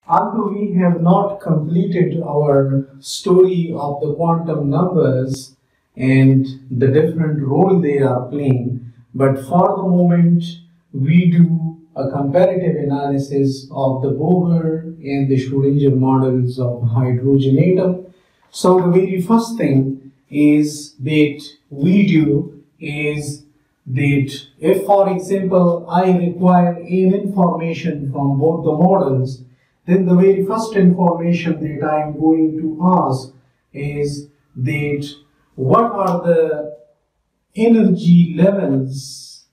Although we have not completed our story of the quantum numbers and the different role they are playing, but for the moment we do a comparative analysis of the Bohr and the Schrodinger models of hydrogen atom. So the very first thing is that we do is that if, for example, I require an information from both the models, then the very first information that I am going to ask is that what are the energy levels,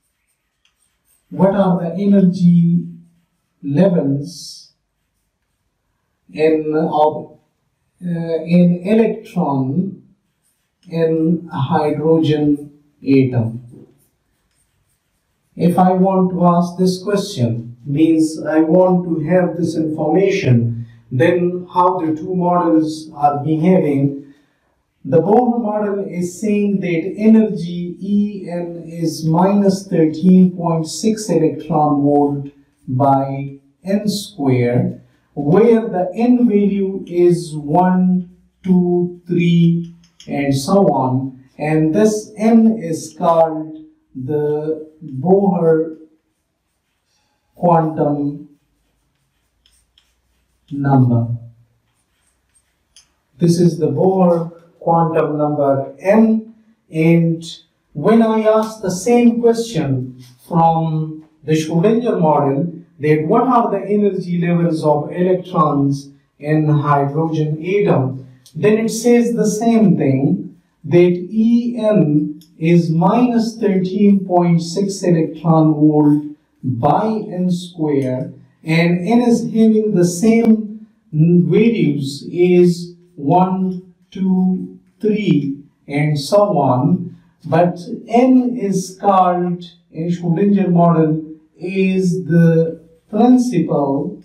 in electron in hydrogen atom. If I want to ask this question, means I want to have this information, then how the two models are behaving. The Bohr model is saying that energy En is minus 13.6 electron volt by n square, where the n value is 1, 2, 3 and so on, and this n is called the Bohr quantum number. This is the Bohr quantum number n, and when I ask the same question from the Schrodinger model, that what are the energy levels of electrons in hydrogen atom, then it says the same thing, that En is minus 13.6 electron volt by n square, and n is having the same values is 1, 2, 3 and so on, but n is called in Schrodinger model is the principal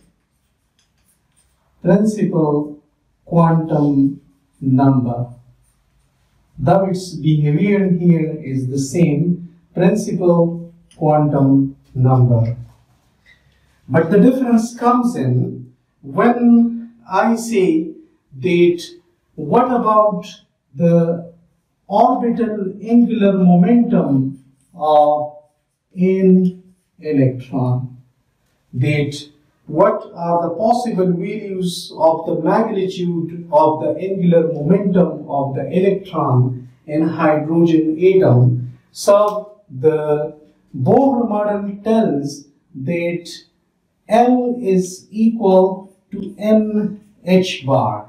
quantum number. Though its behavior here is the same, principal quantum number. But the difference comes in when I say that what about the orbital angular momentum of an electron? That what are the possible values of the magnitude of the angular momentum of the electron in hydrogen atom? So the Bohr model tells that L is equal to NH bar,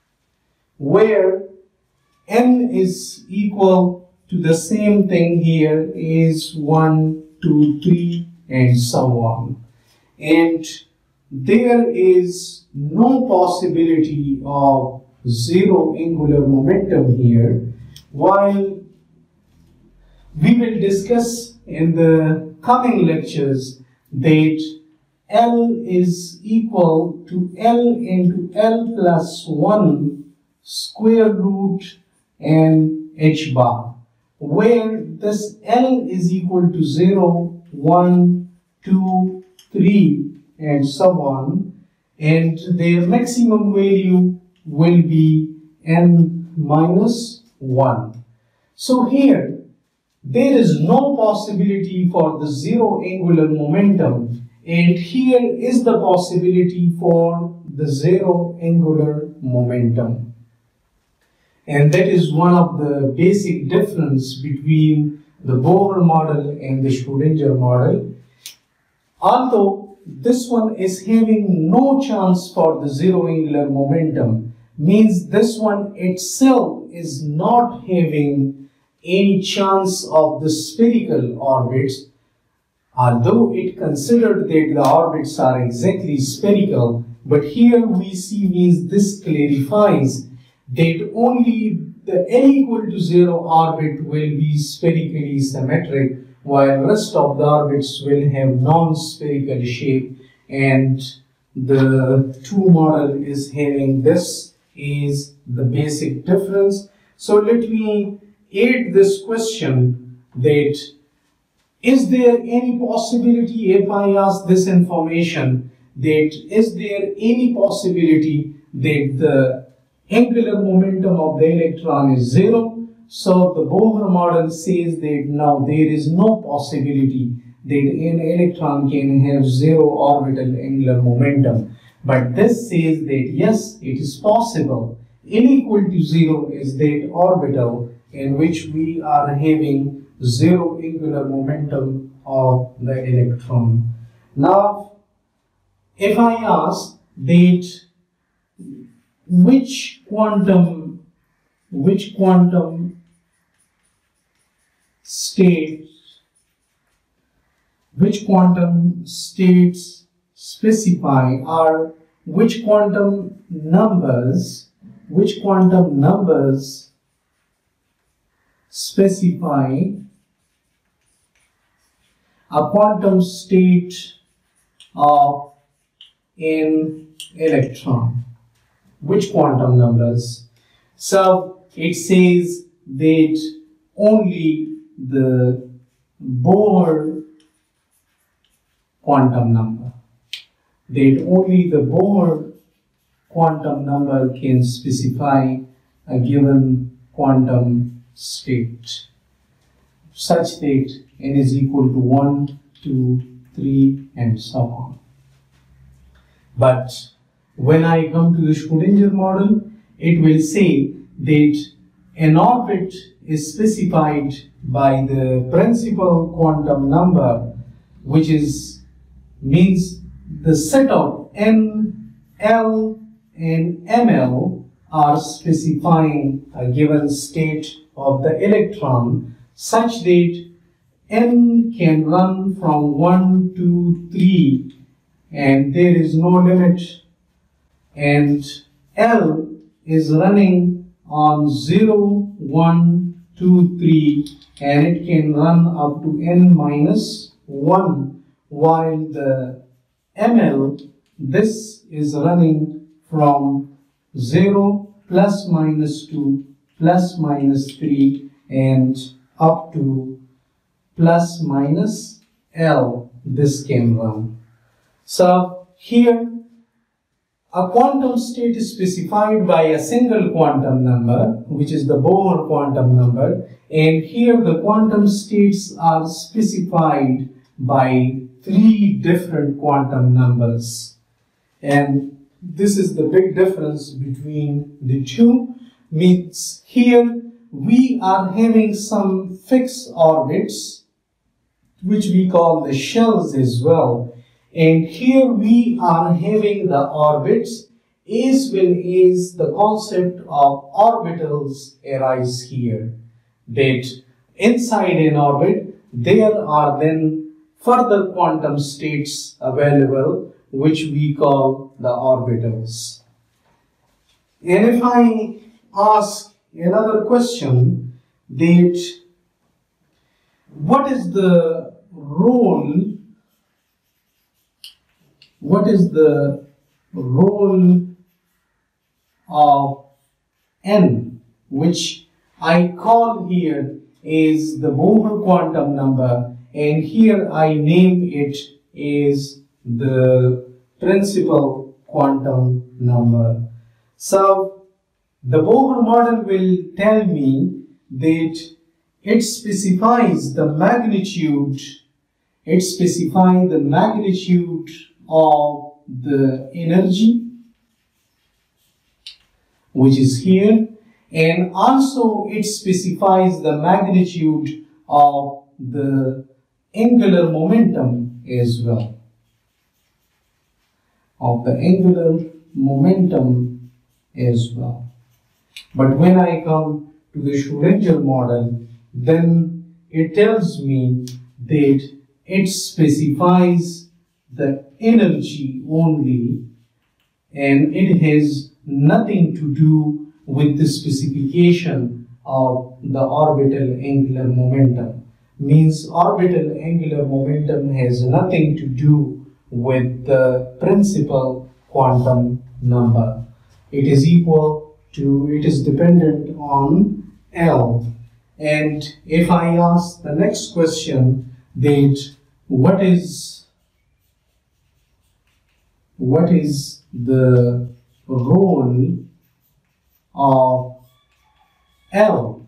where N is equal to the same thing here is 1, 2, 3 and so on. And there is no possibility of zero angular momentum here, while we will discuss in the coming lectures that L is equal to L into L plus 1 square root and H bar, where this L is equal to 0, 1, 2, 3 and so on, and their maximum value will be n minus 1. So here there is no possibility for the zero angular momentum, and here is the possibility for the zero angular momentum. And that is one of the basic difference between the Bohr model and the Schrodinger model. Although this one is having no chance for the zero angular momentum, means this one itself is not having any chance of the spherical orbits, although it considered that the orbits are exactly spherical. But here we see, means this clarifies that only the L equal to 0 orbit will be spherically symmetric, while rest of the orbits will have non-spherical shape, and the two model is having this is the basic difference. So let me add this question, that is there any possibility, if I ask this information, that is there any possibility that the angular momentum of the electron is zero? So the Bohr model says that no, there is no possibility that an electron can have zero orbital angular momentum. But this says that yes, it is possible. N equal to 0 is that orbital in which we are having zero angular momentum of the electron. Now, if I ask that which quantum states specify, or which quantum numbers specify a quantum state of an electron? Which quantum numbers? So it says that only the Bohr quantum number. That only the Bohr quantum number can specify a given quantum state, such that n is equal to 1, 2, 3, and so on. But when I come to the Schrödinger model, it will say that an orbit is specified by the principal quantum number, which means the set of n, l, and ml are specifying a given state of the electron, such that n can run from 1 to 3 and there is no limit, and L is running on 0, 1, 2, 3, and it can run up to n minus 1, while the ML, this is running from 0, plus minus 2, plus minus 3, and up to plus minus L, this can run. So here a quantum state is specified by a single quantum number, which is the Bohr quantum number, and here the quantum states are specified by 3 different quantum numbers. And this is the big difference between the two. Means here we are having some fixed orbits, which we call the shells as well. And here we are having the orbits as well as the concept of orbitals arise here. That inside an orbit there are then further quantum states available, which we call the orbitals. And if I ask another question, that what is the role of n, which I call here is the Bohr quantum number, and here I name it as the principal quantum number. So the Bohr model will tell me that it specifies the magnitude, of the energy, which is here, and also it specifies the magnitude of the angular momentum as well. But when I come to the Schrödinger model, then it tells me that it specifies the energy only, and it has nothing to do with the specification of the orbital angular momentum. Means orbital angular momentum has nothing to do with the principal quantum number. It is dependent on L. And if I ask the next question, that what is what is the role of L.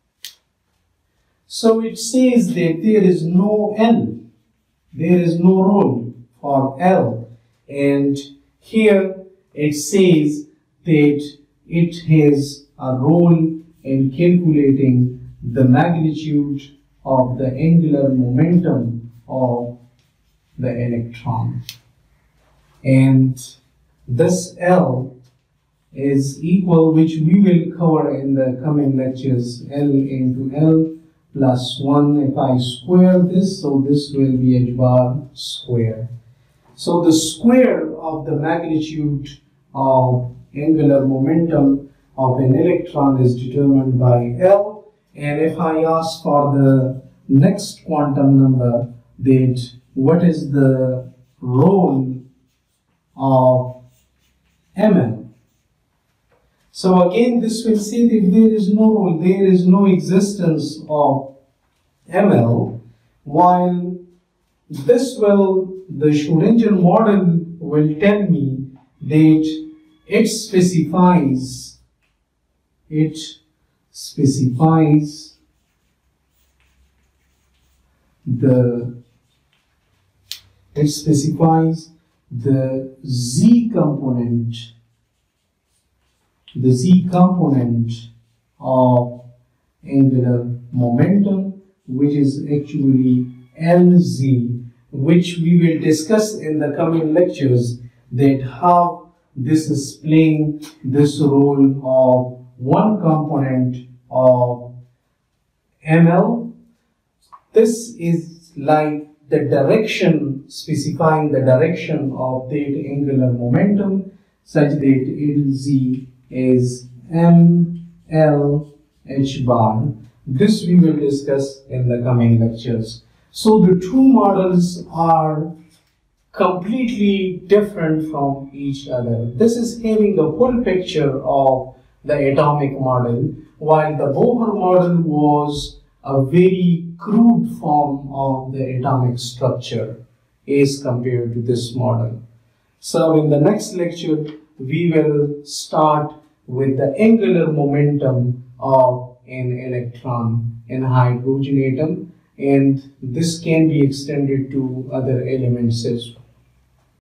So it says that there is no L, there is no role for L, and here it says that it has a role in calculating the magnitude of the angular momentum of the electron. And this L is equal, which we will cover in the coming lectures, L into L plus 1. If I square this, so this will be h bar square. So the square of the magnitude of angular momentum of an electron is determined by L. And if I ask for the next quantum number, that what is the role of ml? So again, this will say that there is no role, there is no existence of ml, while this will, the Schrodinger model will tell me that it specifies the z component of angular momentum, which is actually Lz, which we will discuss in the coming lectures, that how this is playing this role of one component of ml. This is like the direction, specifying the direction of that angular momentum, such that Lz is ml h bar. This we will discuss in the coming lectures. So the two models are completely different from each other. This is having a full picture of the atomic model, while the Bohr model was a very crude form of the atomic structure as compared to this model. So in the next lecture, we will start with the angular momentum of an electron in hydrogen atom, and this can be extended to other elements as well.